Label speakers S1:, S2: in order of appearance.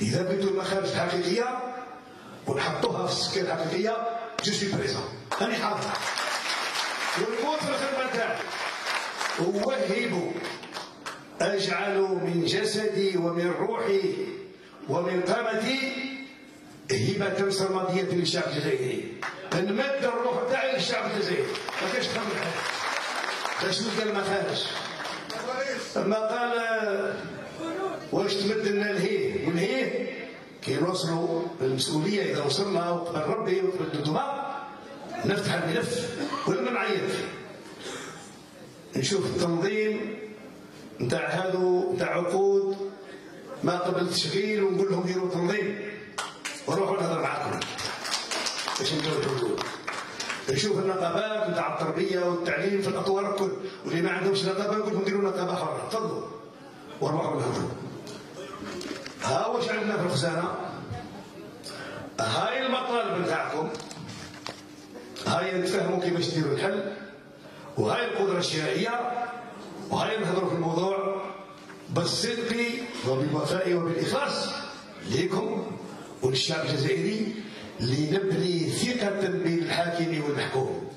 S1: إذا بدوا المخارج الحقيقية ونحطوها في السكه الحقيقيه، جو سوي بريزون، راني حاضر ونموت في الخدمه تاعي. أوهب أجعل من جسدي ومن روحي ومن قامتي هبة سرمدية للشعب الجزائري، نمد الروح تاعي للشعب الجزائري، ما كاينش خمر حاجه باش نلقى المخارج. لما قال واش تمد لنا الهيه والهيه كي نوصلوا المسؤوليه، اذا وصلنا وقبل ربي وقبل الدماء نفتح الملف ولا نعيط، نشوف التنظيم نتاع هذو نتاع عقود ما قبل تشغيل ونقول لهم ديروا تنظيم وروحوا نهضر معاكم باش نديروا الحلول. نشوف النقابات نتاع التربيه والتعليم في الاطوار الكل، واللي ما عندهمش نقابه نقول لهم ديروا نقابه حره، تفضلوا وروحوا نهضروا. ها واش عندنا في الخزانه، هاي المطالب نتاعكم، هاي نتفاهموا كيفاش نديروا الحل، وهاي القدره الشرائيه، وهاي نهضروا في الموضوع بالصدق وبالوفاء وبالاخلاص ليكم وللشعب الجزائري، لنبني ثقه بين الحاكم والمحكوم.